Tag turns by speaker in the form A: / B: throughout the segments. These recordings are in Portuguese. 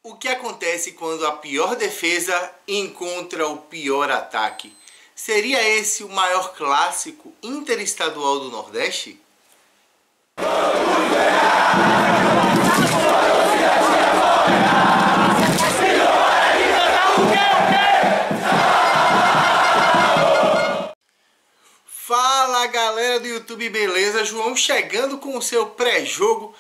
A: O que acontece quando a pior defesa encontra o pior ataque? Seria esse o maior clássico interestadual do Nordeste? Fala galera do YouTube, beleza? João chegando com o seu pré-jogo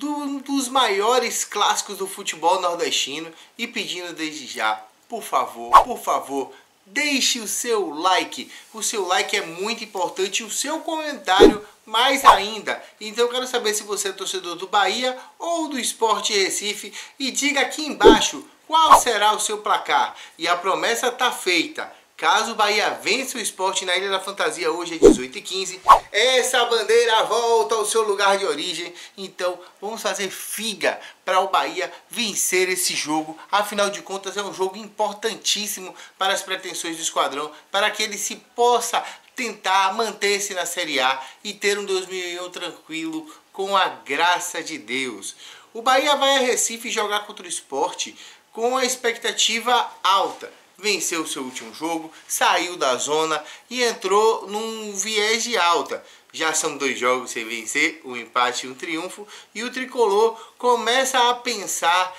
A: dos maiores clássicos do futebol nordestino e pedindo desde já, por favor, deixe o seu like. O seu like é muito importante e o seu comentário mais ainda. Então eu quero saber se você é torcedor do Bahia ou do Sport Recife e diga aqui embaixo qual será o seu placar. E a promessa está feita. Caso o Bahia vença o Sport na Ilha da Fantasia hoje às 18h15, essa bandeira volta ao seu lugar de origem. Então vamos fazer figa para o Bahia vencer esse jogo. Afinal de contas é um jogo importantíssimo para as pretensões do esquadrão, para que ele se possa tentar manter-se na Série A e ter um 2001 tranquilo com a graça de Deus. O Bahia vai a Recife jogar contra o Sport com a expectativa alta. Venceu o seu último jogo, saiu da zona e entrou num viés de alta. Já são 2 jogos sem vencer, um empate e um triunfo, e o tricolor começa a pensar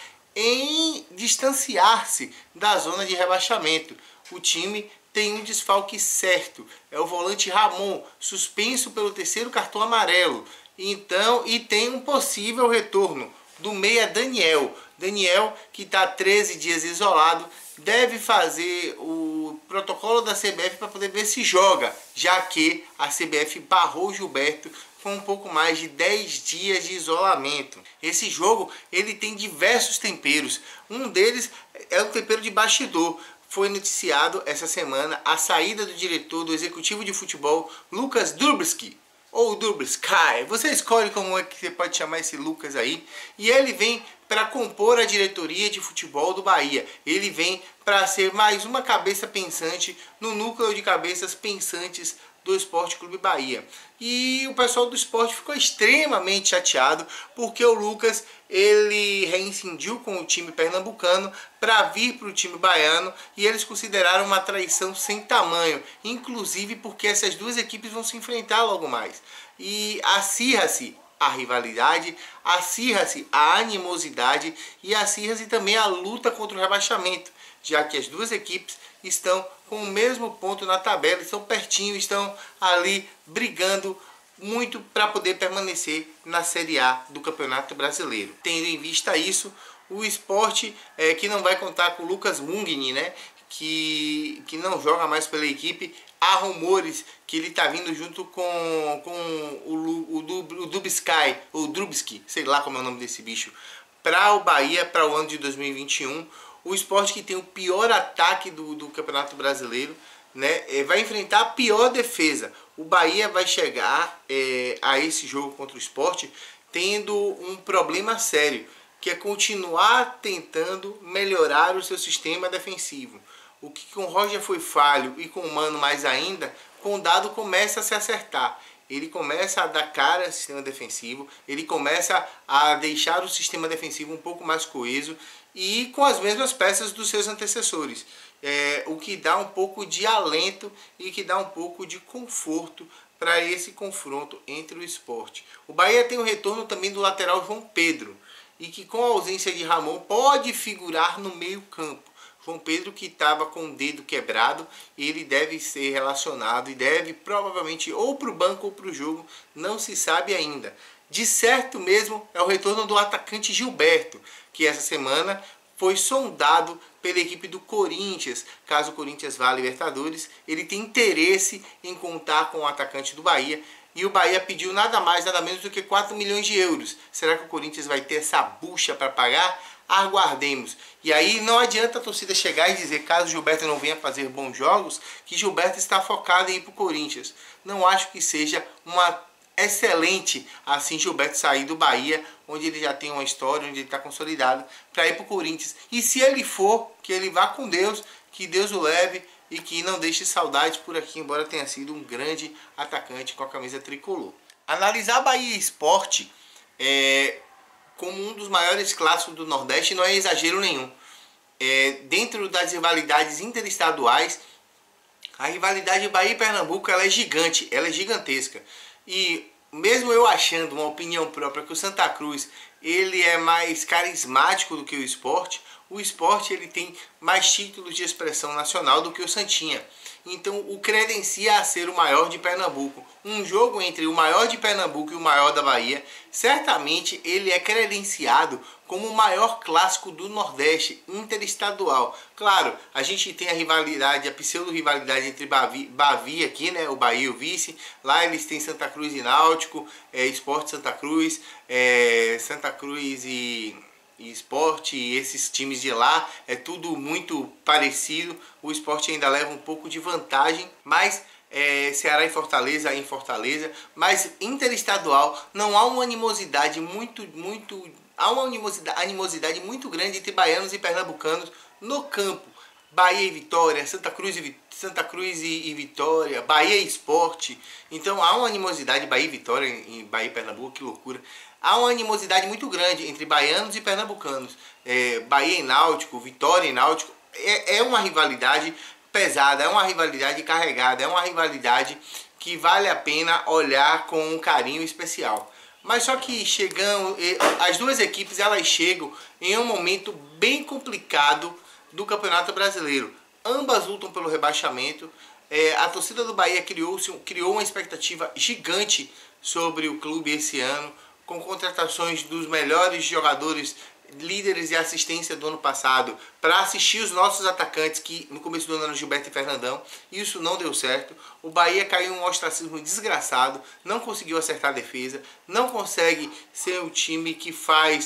A: em distanciar-se da zona de rebaixamento. O time tem um desfalque certo, é o volante Ramon, suspenso pelo 3º cartão amarelo. Então, e tem um possível retorno do meia Daniel. Daniel, que está 13 dias isolado, deve fazer o protocolo da CBF para poder ver se joga, já que a CBF barrou Gilberto com um pouco mais de 10 dias de isolamento. Esse jogo ele tem diversos temperos. Um deles é o tempero de bastidor. Foi noticiado essa semana a saída do diretor do executivo de futebol, Lucas Dubski, ou Dubsky, você escolhe como é que você pode chamar esse Lucas aí. E ele vem para compor a diretoria de futebol do Bahia. Ele vem para ser mais uma cabeça pensante no núcleo de cabeças pensantes do Sport Clube Bahia. E o pessoal do Sport ficou extremamente chateado porque o Lucas ele reincindiu com o time pernambucano para vir para o time baiano e eles consideraram uma traição sem tamanho, inclusive porque essas duas equipes vão se enfrentar logo mais. E acirra-se a rivalidade, acirra-se a animosidade e acirra-se também a luta contra o rebaixamento, já que as duas equipes estão com o mesmo ponto na tabela, estão pertinho, estão ali brigando muito para poder permanecer na Série A do Campeonato Brasileiro. Tendo em vista isso, o Sport que não vai contar com o Lucas Mungni, né, que não joga mais pela equipe. Há rumores que ele está vindo junto com o Dubsky, ou Drubsky, sei lá como é o nome desse bicho, para o Bahia para o ano de 2021. O Sport, que tem o pior ataque do Campeonato Brasileiro, né, vai enfrentar a pior defesa. O Bahia vai chegar a esse jogo contra o Sport tendo um problema sério, que é continuar tentando melhorar o seu sistema defensivo. O que com o Roger foi falho e com o Mano mais ainda, com o Dado começa a se acertar. Ele começa a dar cara ao sistema defensivo, ele começa a deixar o sistema defensivo um pouco mais coeso e com as mesmas peças dos seus antecessores. O que dá um pouco de alento e que dá um pouco de conforto para esse confronto entre o Sport. O Bahia tem o retorno também do lateral João Pedro, e que com a ausência de Ramon pode figurar no meio campo. João Pedro, que estava com o dedo quebrado, ele deve ser relacionado e deve provavelmente ou para o banco ou para o jogo, não se sabe ainda. De certo mesmo é o retorno do atacante Gilberto, que essa semana foi sondado pela equipe do Corinthians. Caso o Corinthians vá à Libertadores, ele tem interesse em contar com o atacante do Bahia. E o Bahia pediu nada mais, nada menos do que 4 milhões de euros. Será que o Corinthians vai ter essa bucha para pagar? Aguardemos. E aí não adianta a torcida chegar e dizer, caso Gilberto não venha fazer bons jogos, que Gilberto está focado em ir para o Corinthians. Não acho que seja uma excelente assim Gilberto sair do Bahia, onde ele já tem uma história, onde ele está consolidado, para ir para o Corinthians. E se ele for, que ele vá com Deus, que Deus o leve e que não deixe saudade por aqui, embora tenha sido um grande atacante com a camisa tricolor. Analisar Bahia e Sport como um dos maiores clássicos do Nordeste não é exagero nenhum. Dentro das rivalidades interestaduais, a rivalidade Bahia e Pernambuco ela é gigante, ela é gigantesca. E mesmo eu achando uma opinião própria que o Santa Cruz ele é mais carismático do que o Sport ele tem mais títulos de expressão nacional do que o Santinha. Então o credencia a ser o maior de Pernambuco. Um jogo entre o maior de Pernambuco e o maior da Bahia, certamente ele é credenciado como o maior clássico do Nordeste interestadual. Claro, a gente tem a rivalidade, a pseudo-rivalidade entre Bavi aqui, né, o Bahia e o vice. Lá eles têm Santa Cruz e Náutico, Sport Santa Cruz, Santa Cruz e Sport, e esses times de lá, é tudo muito parecido. O Sport ainda leva um pouco de vantagem, mas Ceará e Fortaleza em Fortaleza, mas interestadual não há uma animosidade animosidade muito grande entre baianos e pernambucanos no campo. Bahia e Vitória, Santa Cruz e Vitória, Bahia e Sport. Então há uma animosidade, Bahia e Vitória em Bahia e Pernambuco, que loucura. Há uma animosidade muito grande entre baianos e pernambucanos. Bahia e Náutico, Vitória e Náutico. É uma rivalidade pesada, é uma rivalidade carregada, é uma rivalidade que vale a pena olhar com um carinho especial. Mas só que as duas equipes elas chegam em um momento bem complicado do Campeonato Brasileiro. Ambas lutam pelo rebaixamento. A torcida do Bahia criou uma expectativa gigante sobre o clube esse ano, com contratações dos melhores jogadores, líderes e assistência do ano passado, para assistir os nossos atacantes, que no começo do ano eram Gilberto e Fernandão. Isso não deu certo. O Bahia caiu em um ostracismo desgraçado, não conseguiu acertar a defesa, não consegue ser o time que faz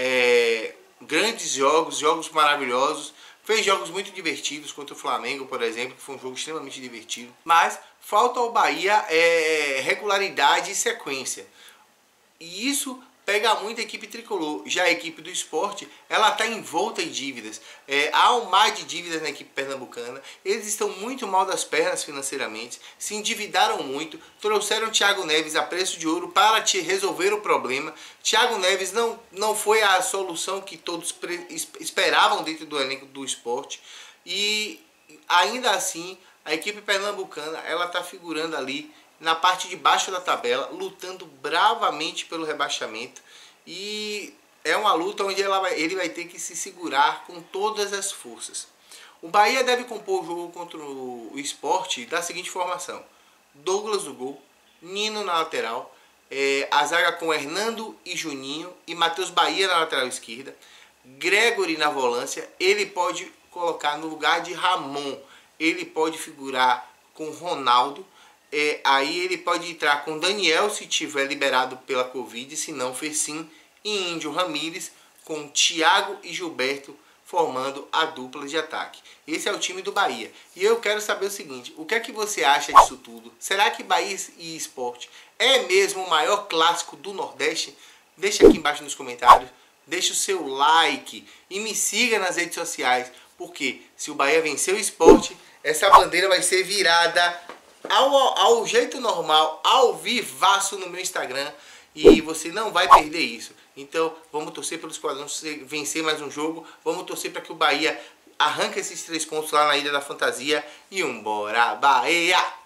A: grandes jogos maravilhosos. Fez jogos muito divertidos contra o Flamengo, por exemplo, que foi um jogo extremamente divertido. Mas falta ao Bahia regularidade e sequência. E isso pega muito a equipe tricolor. Já a equipe do Sport, ela está envolta em dívidas. Há um mar de dívidas na equipe pernambucana. Eles estão muito mal das pernas financeiramente, se endividaram muito, trouxeram Thiago Neves a preço de ouro para resolver o problema. Thiago Neves não foi a solução que todos esperavam dentro do elenco do Sport. E ainda assim, a equipe pernambucana ela está figurando ali na parte de baixo da tabela, lutando bravamente pelo rebaixamento. E é uma luta onde ele vai ter que se segurar com todas as forças. O Bahia deve compor o jogo contra o Sport da seguinte formação: Douglas no gol, Nino na lateral, a zaga com Hernando e Juninho e Matheus Bahia na lateral esquerda, Gregory na volância. Ele pode colocar no lugar de Ramon, ele pode figurar com Ronaldo. Aí ele pode entrar com Daniel se tiver liberado pela Covid, se não Fercim e Índio Ramírez, com Thiago e Gilberto formando a dupla de ataque. Esse é o time do Bahia. E eu quero saber o seguinte: o que é que você acha disso tudo? Será que Bahia e Sport é mesmo o maior clássico do Nordeste? Deixa aqui embaixo nos comentários, deixa o seu like e me siga nas redes sociais, porque se o Bahia vencer o Sport, essa bandeira vai ser virada ao jeito normal, ao vivaço no meu Instagram, e você não vai perder isso. Então vamos torcer pelo Esquadrão vencer mais um jogo, vamos torcer para que o Bahia arranque esses 3 pontos lá na Ilha da Fantasia e bora Bahia!